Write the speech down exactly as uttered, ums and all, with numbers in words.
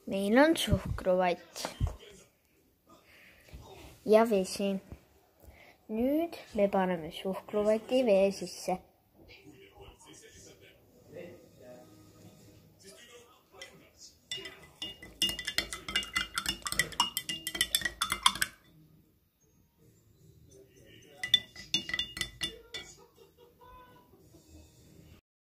meil on suhkruvatt ja vesi. Nüüd me paneme suhkruvati vee sisse.